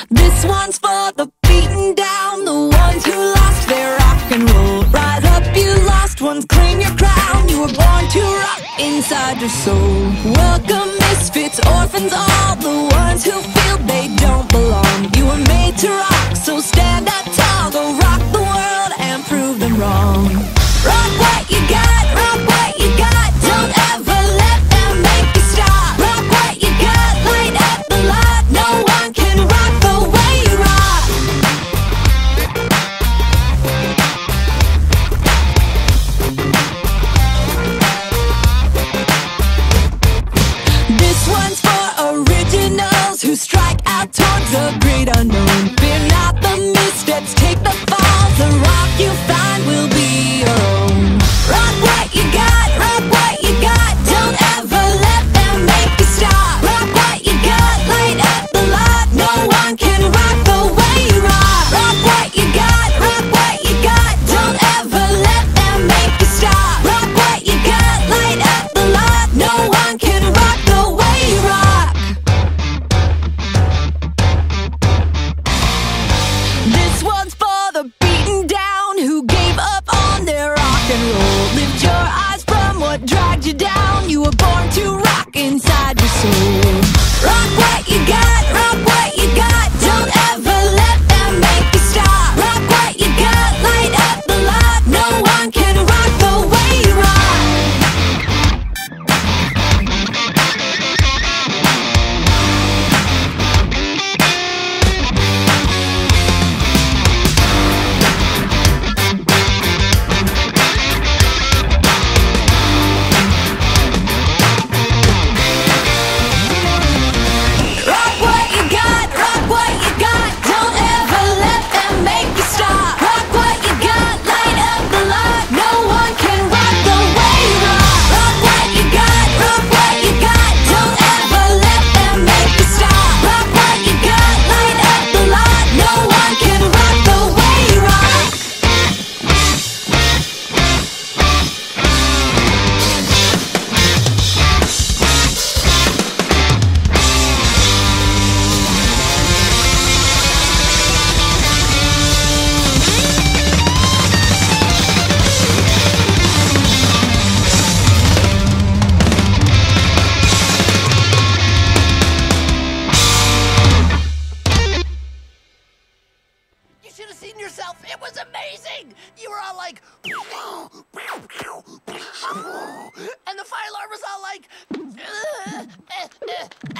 This one's for the beaten down, the ones who lost their rock and roll. Rise up, you lost ones, claim your crown. You were born to rock inside your soul. Welcome misfits, orphans, all the ones who feel they don't belong. You were made to rock, so stand up tall. Go rock the world and prove them wrong. Rock what you got, rock what you got. Don't ever let them make you stop. Rock what you got, light up the lot. No one can rock the way you rock. This one's for originals who strike out towards the great unknown. Fear not the missteps, take the falls. The rock you find will be your own. Rock what you got, rock what you got. Don't ever let them make you stop. Rock what you got, light up the lot. No one can rock the way you rock. Rock what you got, rock what you got. Don't ever let them make you stop. Rock what you got, light up the lot. No one can rock the way you rock. This one's for the beaten down who gave up on their rock and roll. Lift your eyes from what dragged you down. You were born to rock inside your soul. Rock what you got, rock what you got. Don't ever let them make you stop. Rock what you got, light up the lot. No one can rock the way you rock. Rock what you got, rock what you got. Don't ever let them make you stop. Rock what you got, light up the lot. No one can rock the way you rock. Rock what you got, rock what you got. Don't ever let them make you stop. Rock what you got, light up the lot. No one can rock the way you rock. You should have seen yourself. It was amazing. You were all like, and the fire alarm was all like,